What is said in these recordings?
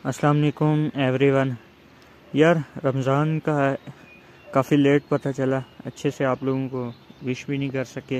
अस्सलाम वालेकुम एवरीवन। यार रमज़ान का काफ़ी लेट पता चला, अच्छे से आप लोगों को विश भी नहीं कर सके।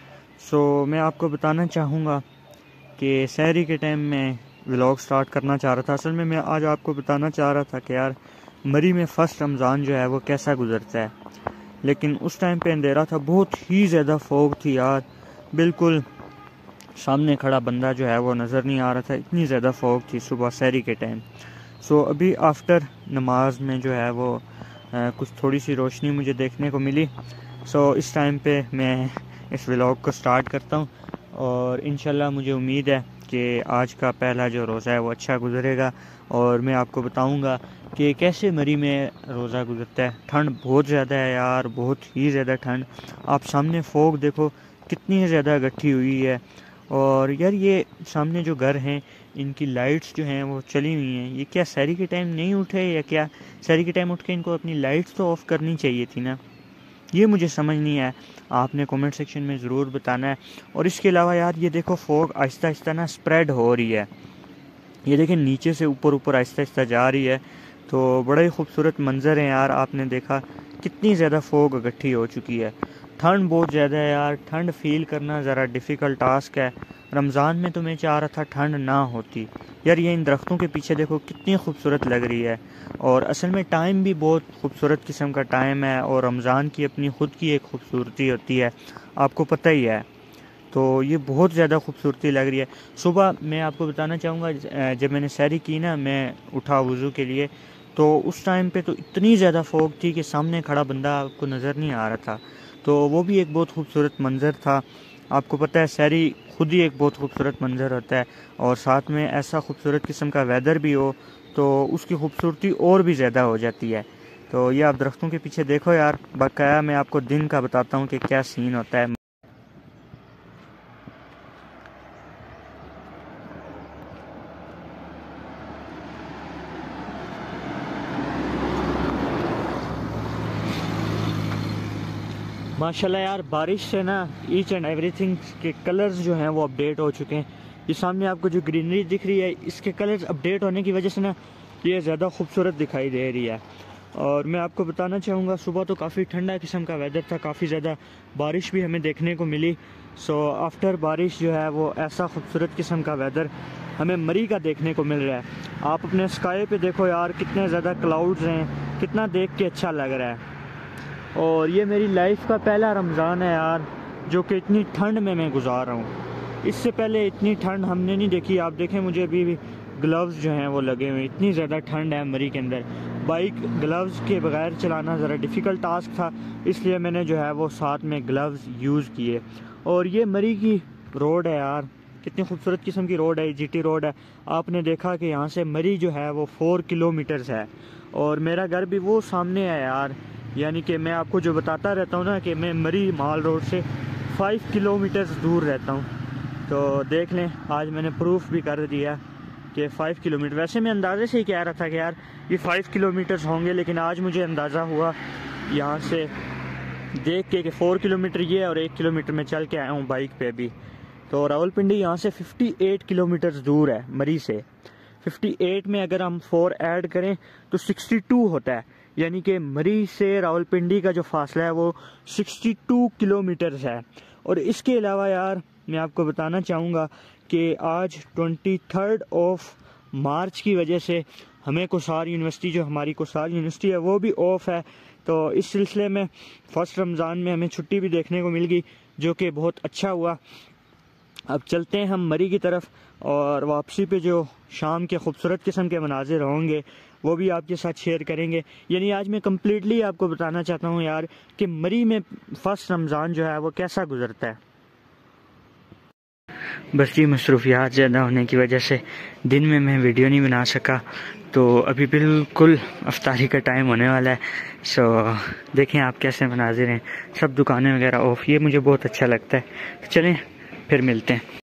मैं आपको बताना चाहूँगा कि सहरी के टाइम में व्लॉग स्टार्ट करना चाह रहा था। असल में मैं आज आपको बताना चाह रहा था कि यार मरी में फ़र्स्ट रमज़ान जो है वो कैसा गुजरता है। लेकिन उस टाइम पे अंधेरा था, बहुत ही ज़्यादा फॉग थी यार, बिल्कुल सामने खड़ा बंदा जो है वो नज़र नहीं आ रहा था, इतनी ज़्यादा फॉग थी सुबह सहरी के टाइम। अभी आफ्टर नमाज में जो है वो कुछ थोड़ी सी रोशनी मुझे देखने को मिली। इस टाइम पे मैं इस व्लॉग को स्टार्ट करता हूँ और इंशाल्लाह मुझे उम्मीद है कि आज का पहला जो रोज़ा है वो अच्छा गुजरेगा और मैं आपको बताऊँगा कि कैसे मरी में रोज़ा गुजरता है। ठंड बहुत ज़्यादा है यार, बहुत ही ज़्यादा ठंड। आप सामने फॉग देखो कितनी ज़्यादा इकट्ठी हुई है। और यार ये सामने जो घर हैं इनकी लाइट्स जो हैं वो चली हुई हैं। ये क्या सहरी के टाइम नहीं उठे या क्या? सहरी के टाइम उठ के इनको अपनी लाइट्स तो ऑफ़ करनी चाहिए थी ना, ये मुझे समझ नहीं आया। आपने कमेंट सेक्शन में ज़रूर बताना है। और इसके अलावा यार ये देखो फॉग आहिस्ता आहिस्ता ना स्प्रेड हो रही है, ये देखें नीचे से ऊपर ऊपर आहिस्ता आहिस्ता जा रही है। तो बड़ा ही खूबसूरत मंज़र है यार। आपने देखा कितनी ज़्यादा फॉग इकट्ठी हो चुकी है। ठंड बहुत ज़्यादा है यार, ठंड फील करना ज़रा डिफ़िकल्ट टास्क है। रमज़ान में तो मैं चाह रहा था ठंड ना होती। यार ये इन दरख्तों के पीछे देखो कितनी खूबसूरत लग रही है। और असल में टाइम भी बहुत खूबसूरत किस्म का टाइम है और रमज़ान की अपनी ख़ुद की एक खूबसूरती होती है, आपको पता ही है। तो ये बहुत ज़्यादा खूबसूरती लग रही है। सुबह मैं आपको बताना चाहूँगा, जब मैंने सैरी की ना, मैं उठा वज़ू के लिए, तो उस टाइम पे तो इतनी ज़्यादा फॉग थी कि सामने खड़ा बंदा आपको नज़र नहीं आ रहा था। तो वो भी एक बहुत खूबसूरत मंज़र था। आपको पता है सैरी खुद ही एक बहुत खूबसूरत मंज़र होता है और साथ में ऐसा खूबसूरत किस्म का वेदर भी हो तो उसकी खूबसूरती और भी ज़्यादा हो जाती है। तो ये आप दरख्तों के पीछे देखो यार, बकाया मैं आपको दिन का बताता हूँ कि क्या सीन होता है। माशाल्लाह यार बारिश से ना ईच एंड एवरीथिंग के कलर्स जो हैं वो अपडेट हो चुके हैं। ये सामने आपको जो ग्रीनरी दिख रही है, इसके कलर्स अपडेट होने की वजह से ना ये ज़्यादा खूबसूरत दिखाई दे रही है। और मैं आपको बताना चाहूँगा सुबह तो काफ़ी ठंडा किस्म का वेदर था, काफ़ी ज़्यादा बारिश भी हमें देखने को मिली। आफ्टर बारिश जो है वो ऐसा खूबसूरत किस्म का वेदर हमें मरी का देखने को मिल रहा है। आप अपने स्काई पे देखो यार कितने ज़्यादा क्लाउड्स हैं, कितना देख के अच्छा लग रहा है। और ये मेरी लाइफ का पहला रमज़ान है यार, जो कि इतनी ठंड में मैं गुजार रहा हूँ। इससे पहले इतनी ठंड हमने नहीं देखी। आप देखें मुझे अभी भी ग्लव्स जो हैं वो लगे हुए, इतनी ज़्यादा ठंड है मरी के अंदर। बाइक ग्लव्स के बगैर चलाना ज़रा डिफ़िकल्ट टास्क था, इसलिए मैंने जो है वो साथ में ग्लव्स यूज़ किए। और ये मरी की रोड है यार, कितनी खूबसूरत किस्म की रोड है, जीटी रोड है। आपने देखा कि यहाँ से मरी जो है वो 4 किलोमीटर्स है और मेरा घर भी वो सामने है यार। यानी कि मैं आपको जो बताता रहता हूँ ना कि मैं मरी माल रोड से 5 किलोमीटर्स दूर रहता हूँ। तो देख लें, आज मैंने प्रूफ भी कर दिया कि 5 किलोमीटर। वैसे मैं अंदाज़े से ही कह रहा था कि यार ये 5 किलोमीटर्स होंगे, लेकिन आज मुझे अंदाज़ा हुआ यहाँ से देख के कि 4 किलोमीटर ये है और 1 किलोमीटर मैं चल के आया हूँ बाइक पे भी। तो रावलपिंडी यहाँ से 58 किलोमीटर्स दूर है मरी से। 58 में अगर हम 4 ऐड करें तो 62 होता है। यानी कि मरी से रावलपिंडी का जो फासला है वो 62 किलोमीटर्स है। और इसके अलावा यार मैं आपको बताना चाहूँगा कि आज 23 मार्च की वजह से हमें कोसार यूनिवर्सिटी, जो हमारी कोसार यूनिवर्सिटी है, वो भी ऑफ है। तो इस सिलसिले में फ़र्स्ट रमज़ान में हमें छुट्टी भी देखने को मिल गई, जो कि बहुत अच्छा हुआ। अब चलते हैं हम मरी की तरफ और वापसी पे जो शाम के खूबसूरत किस्म के मनाजिर होंगे वो भी आपके साथ शेयर करेंगे। यानी आज मैं कम्प्लीटली आपको बताना चाहता हूँ यार कि मरी में फ़र्स्ट रमज़ान जो है वो कैसा गुजरता है। बस जी मसरूफियात ज़्यादा होने की वजह से दिन में मैं वीडियो नहीं बना सका। तो अभी बिल्कुल अफ्तारी का टाइम होने वाला है। देखें आप कैसे मनाजिर हैं, सब दुकानें वगैरह ऑफ। ये मुझे बहुत अच्छा लगता है। चलें फिर मिलते हैं।